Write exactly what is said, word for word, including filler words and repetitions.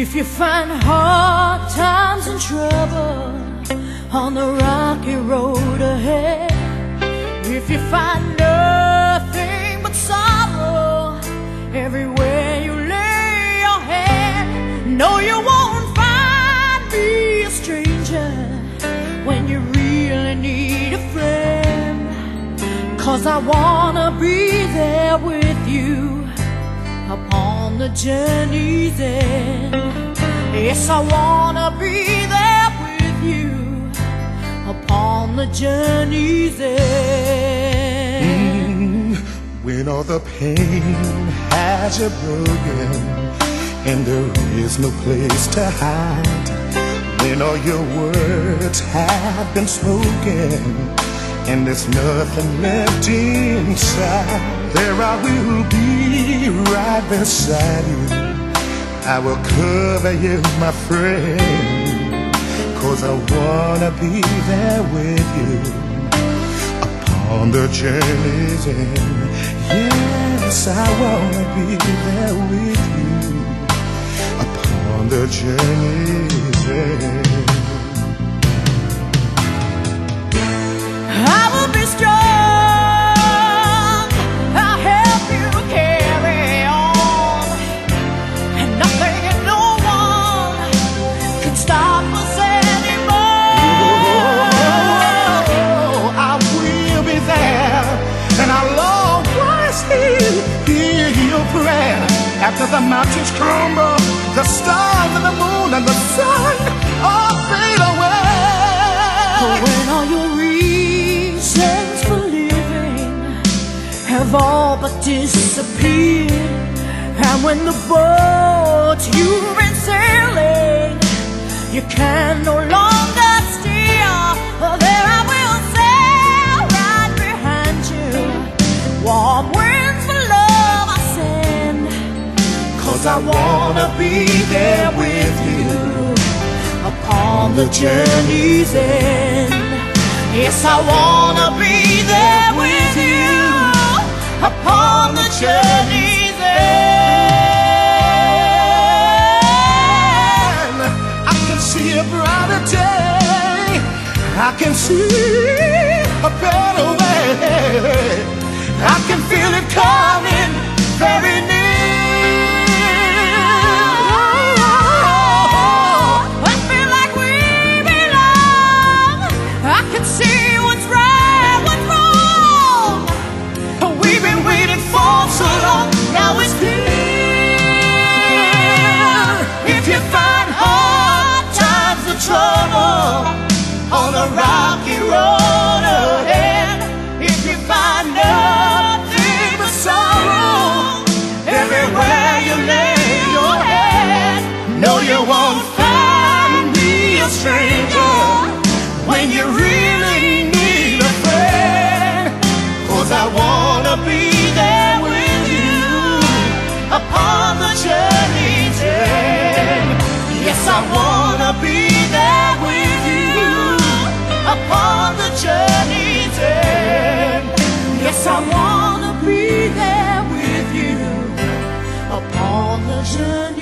If you find hard times and trouble on the rocky road ahead, if you find nothing but sorrow everywhere you lay your head, no, you won't find me a stranger when you really need a friend. 'Cause I wanna be there with you upon the journey's end. Yes, I wanna be there with you upon the journey's end. Mm, when all the pain has you broken and there is no place to hide, when all your words have been spoken and there's nothing left inside, there I will be right beside you. I will cover you, my friend, 'cause I wanna be there with you upon the journey's end. Yes, I wanna be there with you upon the journey's end. I will be strong, I'll help you carry on, and nothing and no one can stop us anymore. Oh, I will be there, and I'll always hear, hear your prayer. After the mountains crumble, the stars and the moon and the sun all fade away. When all your reasons for living have all but disappeared, and when the boat you've been sailing you can no longer steer, there I will sail right behind you. Warm winds for love I send, 'cause I wanna be there with you upon the journey's end. Yes, I wanna be there with you upon the journey's end. I can see a brighter day, I can see a better way, I can feel it coming very near. So long, now it's here. If you find hard times and trouble on the rocky road ahead, if you find nothing but sorrow everywhere you lay your head, no, you won't find me a stranger when you really need a friend. 'Cause I wanna be there with you upon the journey's end. Yes, I wanna be there with you upon the journey's end. Yes, I wanna be there with you upon the journey.